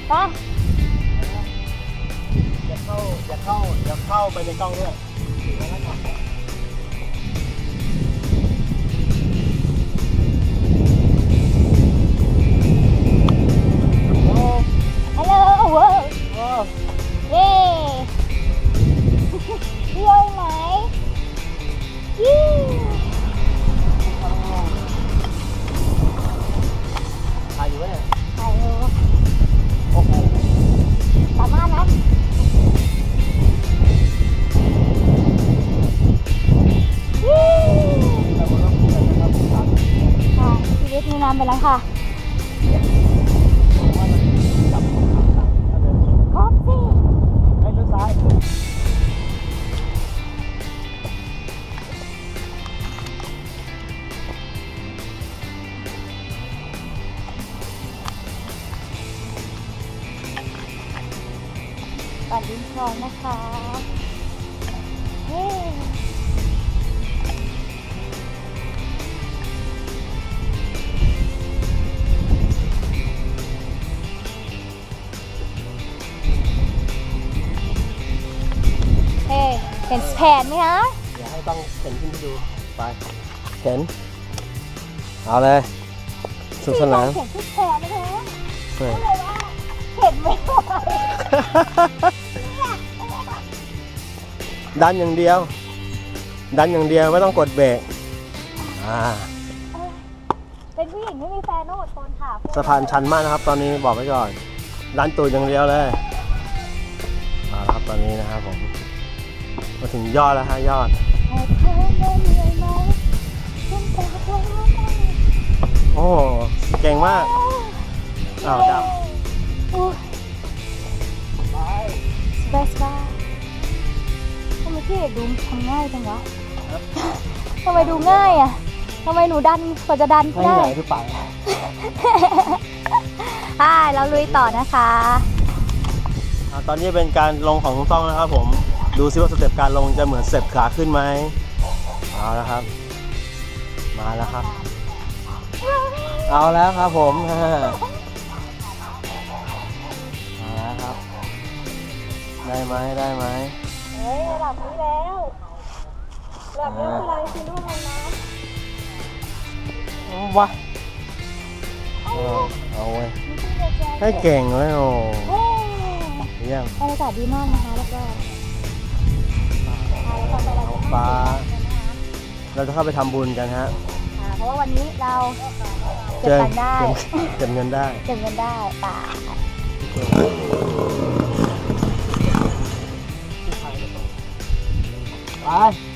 ไปอย่าเข้าไปในกล้องด้วยฮัลโหลเว้ยเย้เที่ยวไหมยี่ถ่ายอยู่ไหมเนี่ยถ่ายอยู่โอ้โหสามารถนะค่ะชีวิตมีน้ำไปแล้วค่ะครบสิให้เลี้ยวซ้ายปัดดินคลองนะคะเฮ้เห็นแผนไหมคะอย่าให้ต้องเข็นขึ้นไปดูไปเข็นเอาเลยสุขสนานเห็นที่แผนนะคะก็เลยว่าเห็นไม่ไหวดันอย่างเดียวไม่ต้องกดเบรกเป็นผู้หญิงไม่มีแฟนต้องอดทนค่ะสะพานชันมากนะครับตอนนี้บอกไว้ก่อนดันตูดอย่างเดียวเลยครับตอนนี้นะครับผมมาถึงยอดแล้วฮะยอดโอ้เก่งมากอ้าวดับสบายทำไมพี่เอกดูทำง่ายจังวะทำไมดูง่ายอ่ะทำไมหนูดันกว่าจะดันได้ไม่ไหวหรือเปล่าเราลุยต่อนะคะตอนนี้เป็นการลงของต้องนะครับผมดูซิว่าสเต็ปการลงจะเหมือนสเต็ปขาขึ้นไหมเอาแล้วครับมาแล้วครับเอาแล้วครับผมมาแล้วครับได้ไหมเฮ้ยระดับนี้แล้วระดับนี้คืออะไรคือลูกลงน้ำวะเอาไว้ให้เก่งเลยโอ้เยี่ยมบรรยากาศดีมากนะคะแล้วก็ฟ้าเราจะเข้าไปทำบุญกันฮะเพราะว่าวันนี้เราเก็บเงินได้เก็บเงินได้ป่าไป